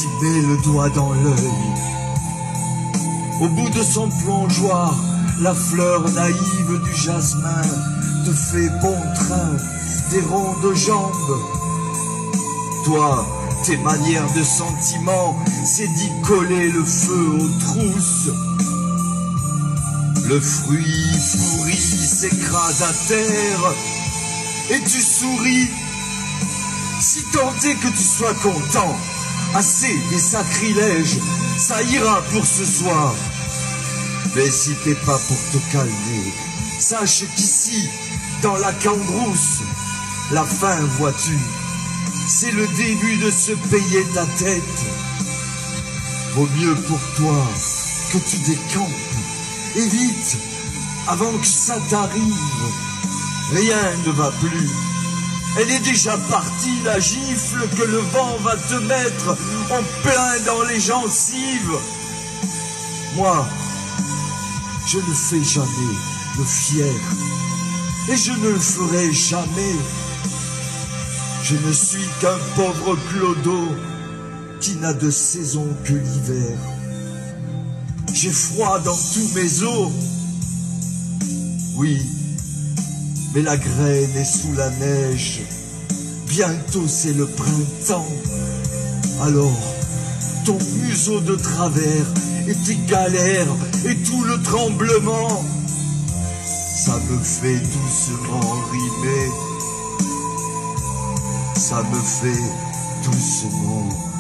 t'y met le doigt dans l'œil. Au bout de son plongeoir, la fleur naïve du jasmin te fait bon train des rondes jambes. Toi, tes manières de sentiment, c'est d'y coller le feu aux trousses. Le fruit pourri s'écrase à terre et tu souris. Si tant est que tu sois content, assez des sacrilèges, ça ira pour ce soir. Mais si t'es pas pour te calmer, sache qu'ici, dans la cambrousse, la fin, vois-tu, c'est le début de se payer ta tête. Vaut mieux pour toi que tu décampes, et vite, avant que ça t'arrive. Rien ne va plus. Elle est déjà partie, la gifle que le vent va te mettre en plein dans les gencives. Moi, je ne fais jamais le fier, et je ne le ferai jamais. Je ne suis qu'un pauvre clodo qui n'a de saison que l'hiver. J'ai froid dans tous mes os, oui, mais la graine est sous la neige. Bientôt c'est le printemps. Alors, ton museau de travers et tes galères et tout le tremblement, ça me fait doucement rimer. Ça me fait doucement